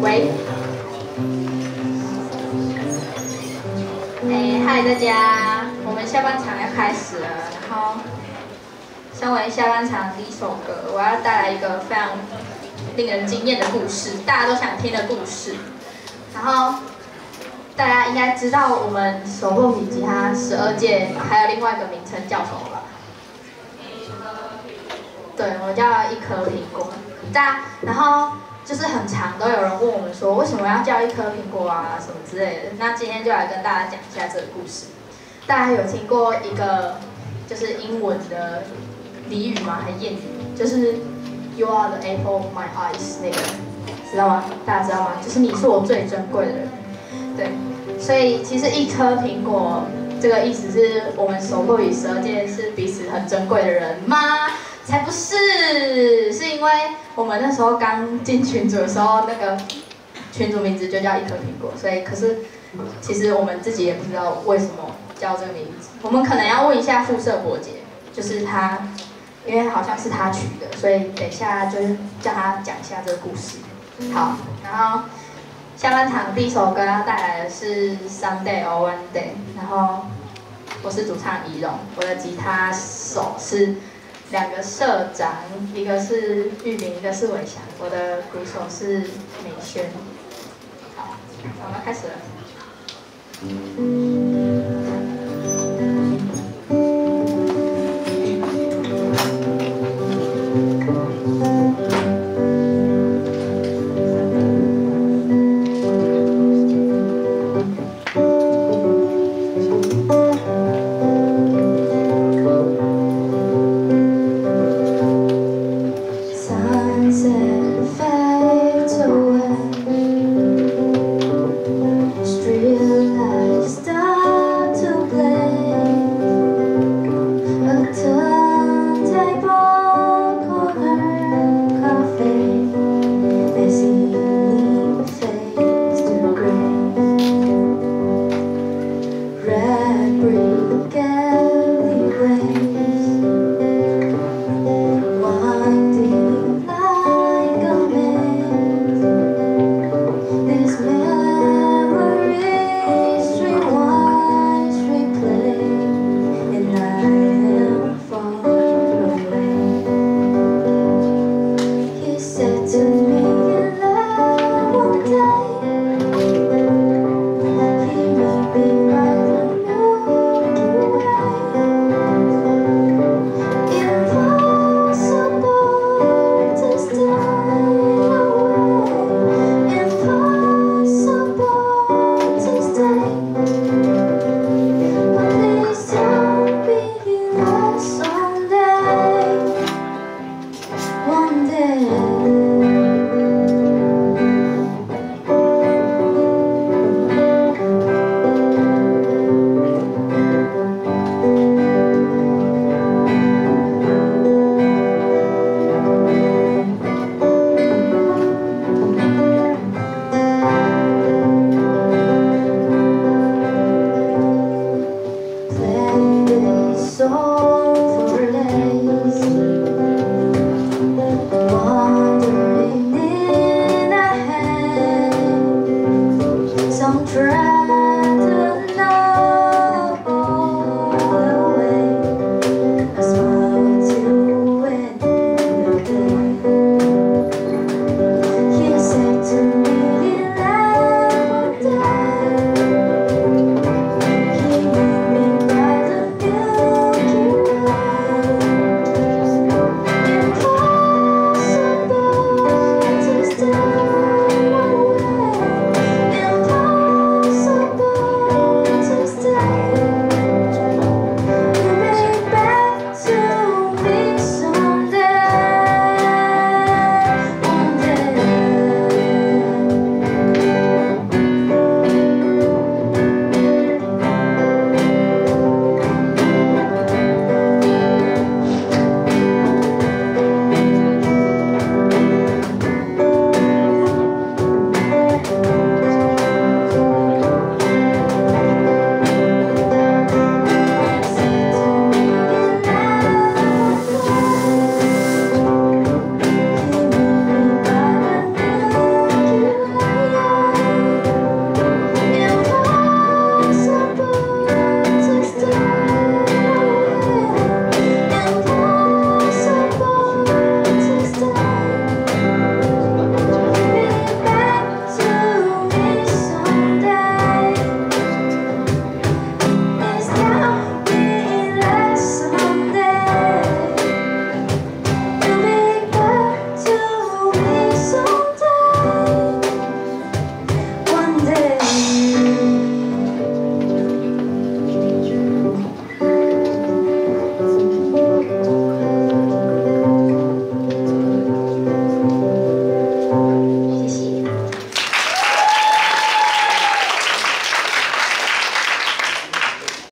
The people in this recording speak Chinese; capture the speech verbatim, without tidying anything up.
喂，哎，嗨大家，我们下半场要开始了。然后，身为下半场第一首歌，我要带来一个非常令人惊艳的故事，大家都想听的故事。然后，大家应该知道我们手握比吉他十二届还有另外一个名称叫什么吧？对，我叫一颗苹果。大然后就是很常都有人问我们说，为什么要叫一颗苹果啊什么之类的。那今天就来跟大家讲一下这个故事。大家有听过一个就是英文的俚语吗？还是谚语？就是 You are the apple of my eyes 那个，知道吗？大家知道吗？就是你是我最珍贵的人。对，所以其实一颗苹果这个意思是我们手握与十二届是彼此很珍贵的人吗？才不是，是因为我们那时候刚进群组的时候，那个群组名字就叫一颗苹果，所以可是其实我们自己也不知道为什么叫这个名字。我们可能要问一下肤色伯杰，就是他，因为好像是他取的，所以等一下就是叫他讲一下这个故事。好，然后下半场第一首歌要带来的是 Someday or One Day， 然后我是主唱怡蓉，我的吉他手是两个社长，一个是玉林，一个是伟翔，我的鼓手是美萱。好，我们开始了。